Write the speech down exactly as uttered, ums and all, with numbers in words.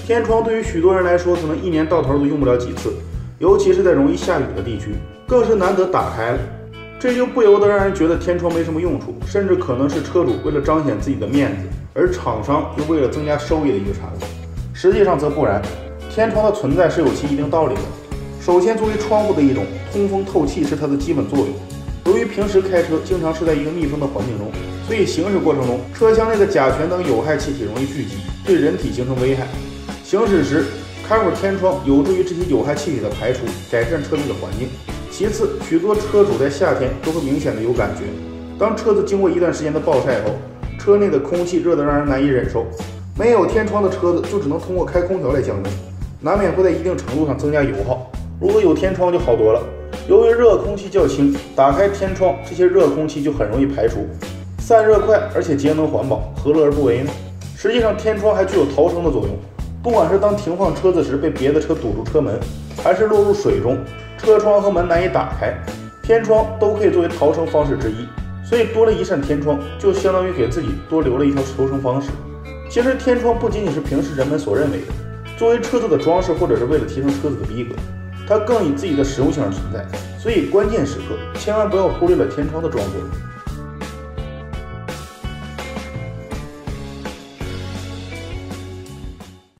天窗对于许多人来说，可能一年到头都用不了几次，尤其是在容易下雨的地区，更是难得打开了。这就不由得让人觉得天窗没什么用处，甚至可能是车主为了彰显自己的面子，而厂商又为了增加收益的一个产物。实际上则不然，天窗的存在是有其一定道理的。首先，作为窗户的一种，通风透气是它的基本作用。由于平时开车经常是在一个密封的环境中，所以行驶过程中车厢内的甲醛等有害气体容易聚集，对人体形成危害。行驶时开会天窗有助于这些有害气体的排出，改善车内的环境。其次，许多车主在夏天都会明显的有感觉，当车子经过一段时间的暴晒后，车内的空气热得让人难以忍受。没有天窗的车子就只能通过开空调来降温，难免会在一定程度上增加油耗。如果有天窗就好多了，由于热空气较轻，打开天窗，这些热空气就很容易排出，散热快，而且节能环保，何乐而不为呢？实际上，天窗还具有逃生的作用。不管是当停放车子时被别的车堵住车门，还是落入水中，车窗和门难以打开，天窗都可以作为逃生方式之一。所以多了一扇天窗，就相当于给自己多留了一条求生方式。其实天窗不仅仅是平时人们所认为的，作为车子的装饰，或者是为了提升车子的逼格，它更以自己的实用性而存在。所以关键时刻千万不要忽略了天窗的装作用。